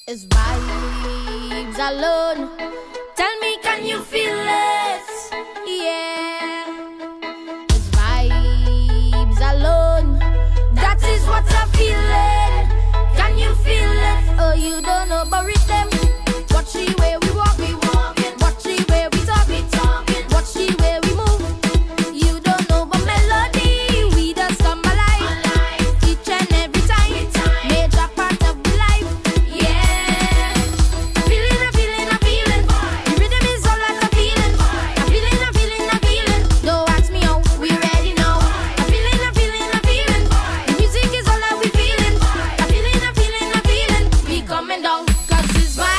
It's vibes alone. Tell me, can you feel it? Yeah. It's vibes alone. That is what I'm feeling. Can you feel it? Oh, you don't know about rhythm. Watch the way we walk, we walking. Watch the way we talk, we talking. Watch the way we move. You don't know about melody. We just come alive each and every time. Major part of life. Yeah. Feeling, I'm feeling, I'm feeling. The rhythm is all that I'm feeling. I'm feeling, I'm feeling, I'm feeling. Don't ask me how, we ready now. I'm feeling, I'm feeling, I'm feeling. The music is all that we feeling. I'm feeling, I'm feeling, I'm feeling. We coming down, 'cause it's vibes.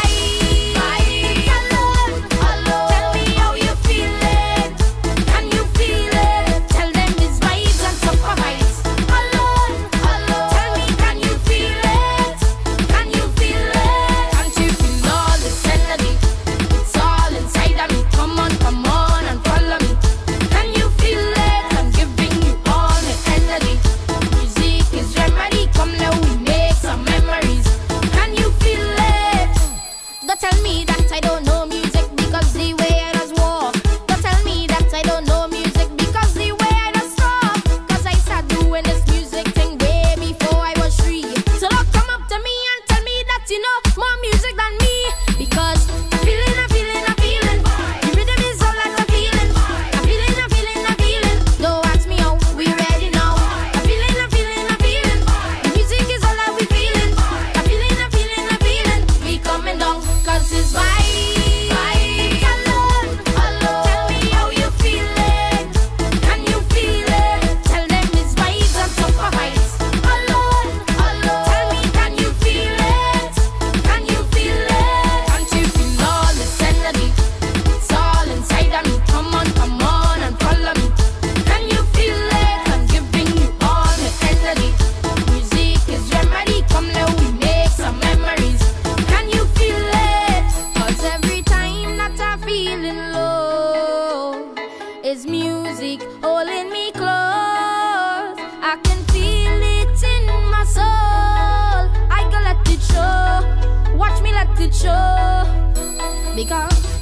Tell me that I don't know music because the way I just walk. Don't tell me that I don't know music because the way I just talk. 'Cause I started doing this music thing way before I was 3. So don't come up to me and tell me that you know more music than me. Because I'm feeling, I'm feeling, I'm feeling. The rhythm is all that I'm feeling. I'm feeling, I'm feeling, I'm feeling. Don't ask me how, we ready now. I'm feeling, I'm feeling, I'm feeling. The music is all that we feeling. I'm feeling, I'm feeling, I'm feeling. We coming down. 'Cause it's vibes alone, alone. Tell me how you feeling. Can you feel it? Tell them it's vibes on top of vibes. Alone, alone. Tell me, can you feel it? Can you feel it? Can't you feel all this energy? It's all inside of me. Come on and follow me. Can you feel it? I'm giving you all the energy. Music is remedy. Come now, we make some memories. Can you feel it? 'Cause every time that I'm feeling low, it's music holding me close. I can feel it in my soul. I can let it show. Watch me let it show. Because